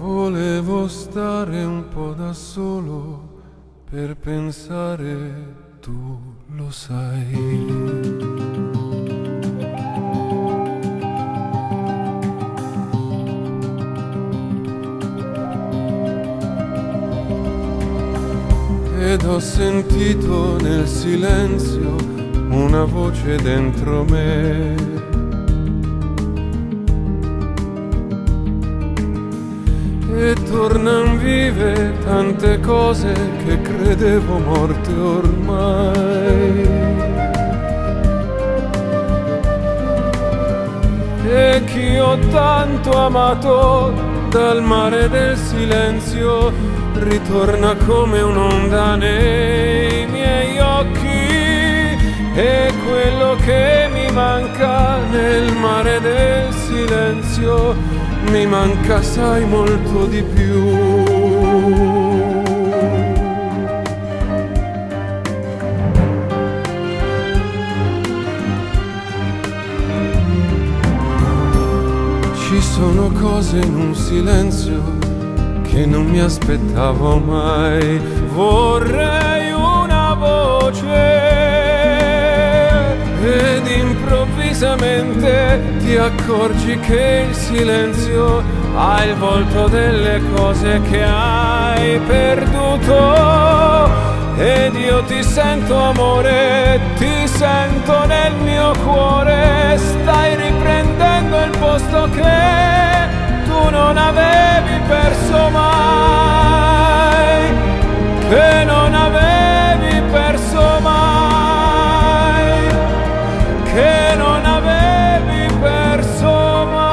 Volevo stare un po' da solo per pensare, tu lo sai. Ed ho sentito nel silenzio una voce dentro me. E tornan vive tante cose che credevo morte ormai. E chi ho tanto amato dal mare del silenzio ritorna come un'onda nei miei occhi. E quello che mi manca nel mare del silenzio mi manca, sai, molto di più. Ci sono cose in un silenzio che non mi aspettavo mai. Vorrei una voce ed improvvisamente ti accorgi che il silenzio ha il volto delle cose che hai perduto. Ed io ti sento, amore, ti sento nel mio cuore. Stai riprendendo il posto che tu non avevi perso mai, che non avevi perso mai, che non avevi perso mai.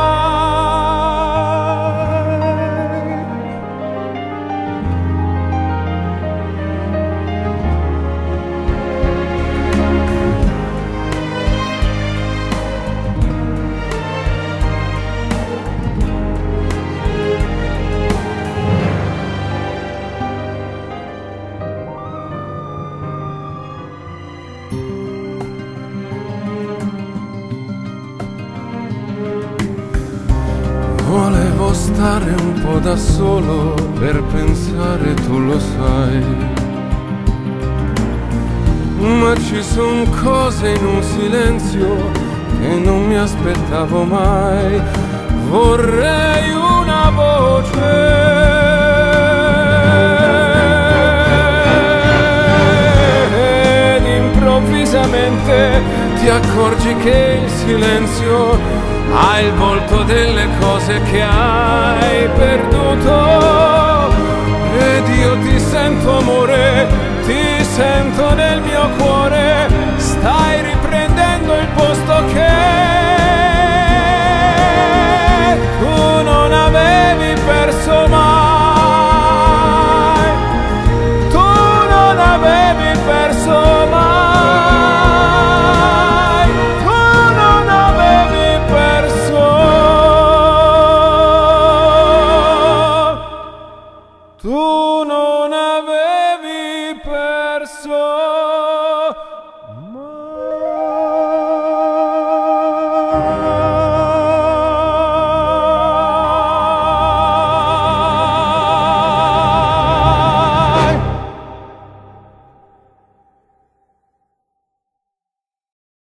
Volevo stare un po' da solo per pensare, tu lo sai. Ma ci son cose in un silenzio che non mi aspettavo mai. Vorrei una voce ed improvvisamente ti accorgi che il silenzio ha il volto delle cose che hai perduto. Ed io ti sento, amore, ti sento nel mio cuore. Stai riprendendo il posto che tu non avevi perso mai.